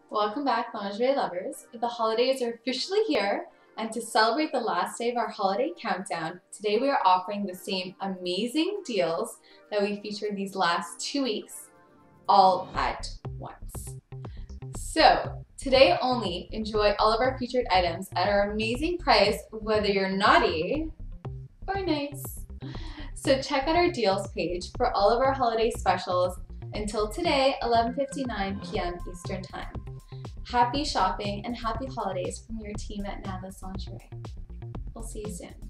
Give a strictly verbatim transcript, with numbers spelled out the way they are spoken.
Welcome back, lingerie lovers. The holidays are officially here, and to celebrate the last day of our holiday countdown, today we are offering the same amazing deals that we featured these last two weeks, all at once. So, today only, enjoy all of our featured items at our amazing price, whether you're naughty or nice. So check out our deals page for all of our holiday specials until today, eleven fifty-nine p m Eastern Time. Happy shopping and happy holidays from your team at NowThatsLingerie. We'll see you soon.